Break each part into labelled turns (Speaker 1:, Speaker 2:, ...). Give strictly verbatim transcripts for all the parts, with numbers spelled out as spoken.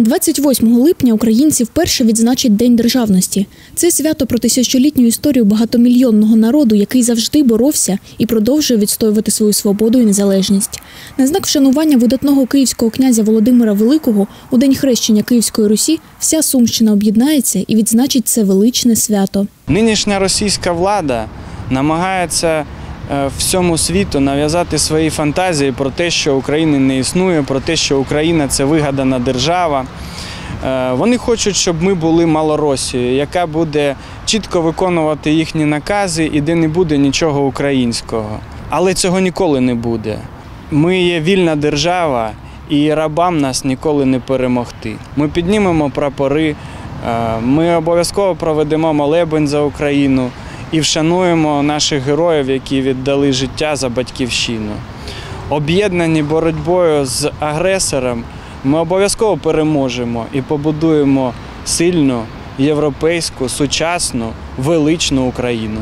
Speaker 1: двадцять восьмого липня українці вперше відзначать День державності. Це свято про тисячолітню історію багатомільйонного народу, який завжди боровся і продовжує відстоювати свою свободу і незалежність. На знак вшанування видатного київського князя Володимира Великого у День хрещення Київської Русі вся Сумщина об'єднається і відзначить це величне свято.
Speaker 2: Нинішня російська влада намагається всьому світу нав'язати свої фантазії про те, що України не існує, про те, що Україна – це вигадана держава. Вони хочуть, щоб ми були Малоросією, яка буде чітко виконувати їхні накази і де не буде нічого українського. Але цього ніколи не буде. Ми є вільна держава і рабам нас ніколи не перемогти. Ми піднімемо прапори, ми обов'язково проведемо молебень за Україну і вшануємо наших героїв, які віддали життя за батьківщину. Об'єднані боротьбою з агресором, ми обов'язково переможемо і побудуємо сильну, європейську, сучасну, величну Україну.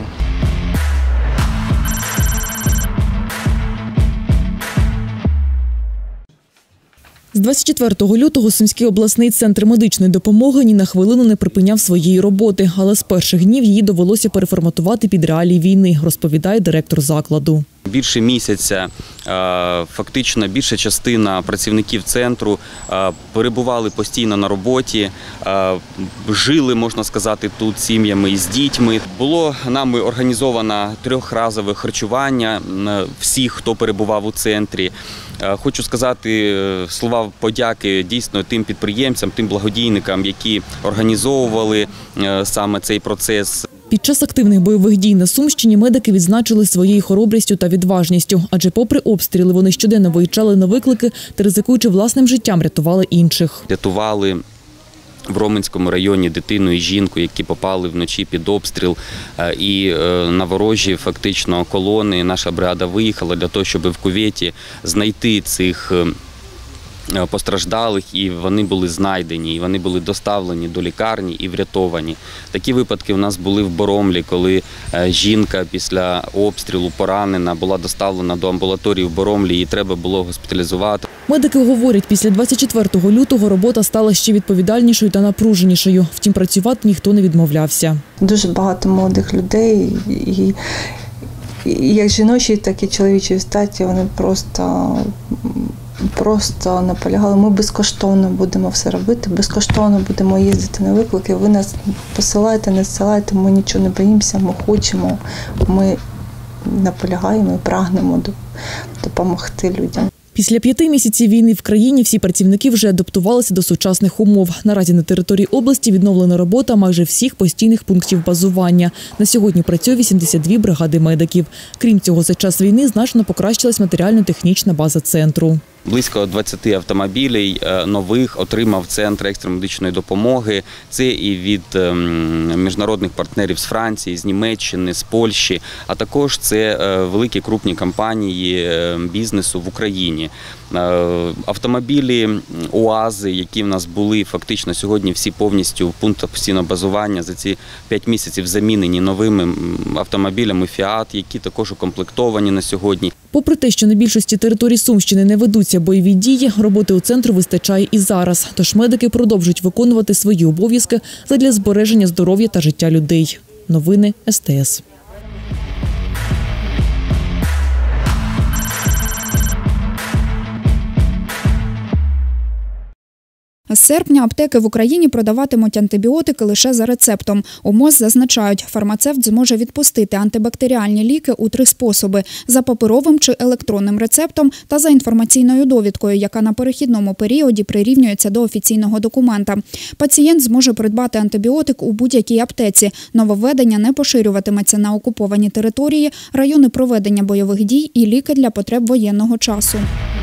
Speaker 3: З двадцять четвертого лютого Сумський обласний центр медичної допомоги ні на хвилину не припиняв своєї роботи, але з перших днів її довелося переформатувати під реалії війни, розповідає директор закладу.
Speaker 4: Більше місяця, фактично більша частина працівників центру перебували постійно на роботі, жили, можна сказати, тут сім'ями із дітьми. Було нами організовано трьохразове харчування всіх, хто перебував у центрі. Хочу сказати слова подяки дійсно тим підприємцям, тим благодійникам, які організовували саме цей процес.
Speaker 3: Під час активних бойових дій на Сумщині медики відзначили своєю хоробрістю та відважністю. Адже попри обстріли вони щоденно виїжджали на виклики та, ризикуючи власним життям, рятували інших.
Speaker 4: Рятували в Роменському районі дитину і жінку, які попали вночі під обстріл. І на ворожі фактично колони наша бригада виїхала для того, щоб в кюветі знайти цих постраждалих, і вони були знайдені, і вони були доставлені до лікарні і врятовані. Такі випадки у нас були в Боромлі, коли жінка після обстрілу поранена була доставлена до амбулаторії в Боромлі, її треба було госпіталізувати.
Speaker 3: Медики говорять, після двадцять четвертого лютого робота стала ще відповідальнішою та напруженішою. Втім, працювати ніхто не відмовлявся.
Speaker 5: Дуже багато молодих людей, і, і як жіночі, так і чоловічі статі, вони просто... Просто наполягали, ми безкоштовно будемо все робити, безкоштовно будемо їздити на виклики, ви нас посилаєте, не зсилаєте, ми нічого не боїмося, ми хочемо, ми наполягаємо і прагнемо допомогти людям.
Speaker 3: Після п'яти місяців війни в країні всі працівники вже адаптувалися до сучасних умов. Наразі на території області відновлена робота майже всіх постійних пунктів базування. На сьогодні працює вісімдесят дві бригади медиків. Крім цього, за час війни значно покращилась матеріально-технічна база центру.
Speaker 4: Близько двадцяти автомобілів нових отримав Центр екстреної медичної допомоги. Це і від міжнародних партнерів з Франції, з Німеччини, з Польщі, а також це великі крупні компанії бізнесу в Україні. Автомобілі УАЗи, які в нас були фактично сьогодні всі повністю в пунктах постійного базування, за ці п'ять місяців замінені новими автомобілями «Фіат», які також укомплектовані на сьогодні.
Speaker 3: Попри те, що на більшості територій Сумщини не ведуться бойові дії, роботи у центру вистачає і зараз. Тож медики продовжують виконувати свої обов'язки задля збереження здоров'я та життя людей. Новини ес те ес.
Speaker 6: З серпня аптеки в Україні продаватимуть антибіотики лише за рецептом. У МОЗ зазначають, фармацевт зможе відпустити антибактеріальні ліки у три способи – за паперовим чи електронним рецептом та за інформаційною довідкою, яка на перехідному періоді прирівнюється до офіційного документа. Пацієнт зможе придбати антибіотик у будь-якій аптеці. Нововведення не поширюватиметься на окуповані території, райони проведення бойових дій і ліки для потреб воєнного часу.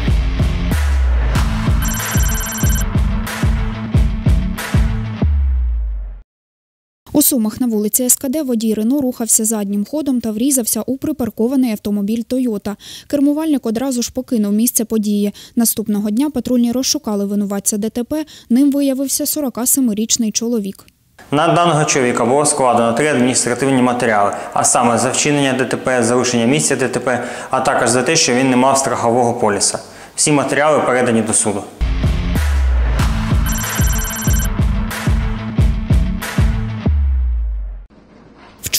Speaker 6: У Сумах на вулиці ес ка де водій Рено рухався заднім ходом та врізався у припаркований автомобіль «Тойота». Кермувальник одразу ж покинув місце події. Наступного дня патрульні розшукали винуватця де те пе, ним виявився сорокасемирічний чоловік.
Speaker 7: На даного чоловіка було складено три адміністративні матеріали, а саме за вчинення де те пе, залишення місця де те пе, а також за те, що він не мав страхового поліса. Всі матеріали передані до суду.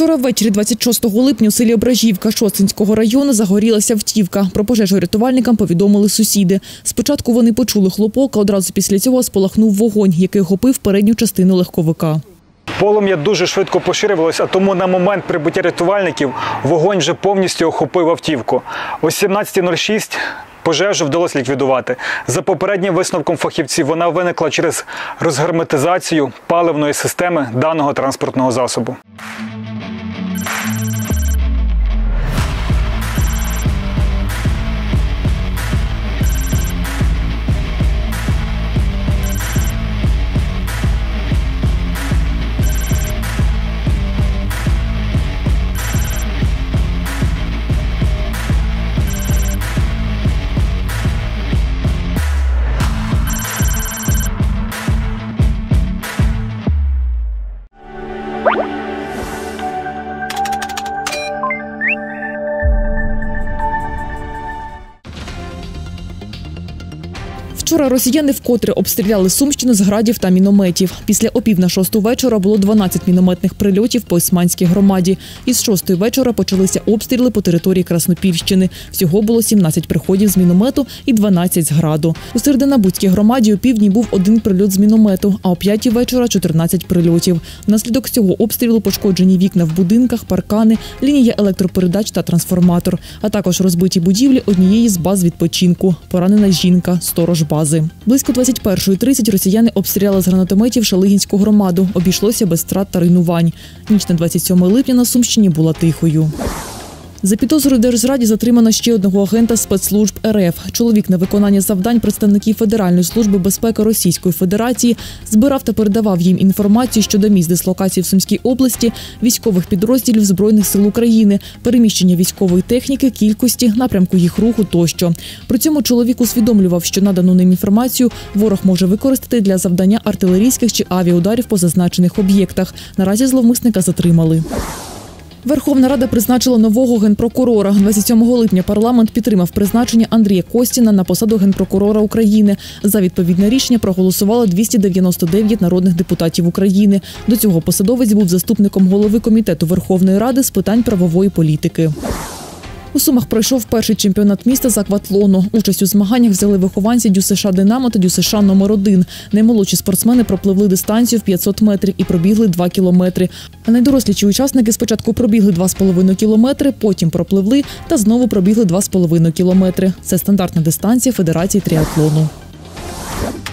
Speaker 3: Вчора ввечері двадцять шостого липня у селі Ображівка Шосткинського району загорілася автівка. Про пожежу рятувальникам повідомили сусіди. Спочатку вони почули хлопок, а одразу після цього спалахнув вогонь, який охопив передню частину легковика.
Speaker 8: Полум'я дуже швидко поширювалося, а тому на момент прибуття рятувальників вогонь вже повністю охопив автівку. О сімнадцятій нуль шість пожежу вдалося ліквідувати. За попереднім висновком фахівців, вона виникла через розгерметизацію паливної системи даного транспортного засобу.
Speaker 3: Вчора росіяни вкотре обстріляли Сумщину з градів та мінометів. Після опів на шосту вечора було дванадцять мінометних прильотів по Ісманській громаді. Із шостої вечора почалися обстріли по території Краснопільщини. Всього було сімнадцять приходів з міномету і дванадцять з граду. У Серединобудській громаді у півдні був один прильот з міномету, а о п'ятій вечора – чотирнадцять прильотів. Внаслідок цього обстрілу пошкоджені вікна в будинках, паркани, лінія електропередач та трансформатор, а також розбиті будівлі однієї з баз відпочинку. Поранена жінка, сторож бази. Близько двадцять першої тридцять росіяни обстріляли з гранатометів Шалигінську громаду. Обійшлося без втрат та руйнувань. Ніч на двадцять сьоме липня на Сумщині була тихою. За підозрою держзраді затримано ще одного агента спецслужб РФ. Чоловік на виконання завдань представників Федеральної служби безпеки Російської Федерації збирав та передавав їм інформацію щодо місць дислокації в Сумській області, військових підрозділів Збройних сил України, переміщення військової техніки, кількості, напрямку їх руху тощо. При цьому чоловік усвідомлював, що надану ним інформацію ворог може використати для завдання артилерійських чи авіаударів по зазначених об'єктах. Наразі зловмисника затримали. Верховна Рада призначила нового генпрокурора. двадцять сьомого липня парламент підтримав призначення Андрія Костіна на посаду генпрокурора України. За відповідне рішення проголосувало двісті дев'яносто дев'ять народних депутатів України. До цього посадовець був заступником голови Комітету Верховної Ради з питань правової політики. У Сумах пройшов перший чемпіонат міста з акватлону. Участь у змаганнях взяли вихованці ДЮСШ «Динамо» та ДЮСШ номер один. Наймолодші спортсмени пропливли дистанцію в п'ятсот метрів і пробігли два кілометри. А найдоросліші учасники спочатку пробігли два з половиною кілометри, потім пропливли та знову пробігли два з половиною кілометри. Це стандартна дистанція Федерації тріатлону.